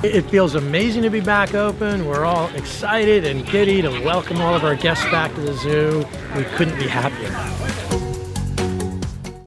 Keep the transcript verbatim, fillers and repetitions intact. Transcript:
It feels amazing to be back open. We're all excited and giddy to welcome all of our guests back to the zoo. We couldn't be happier.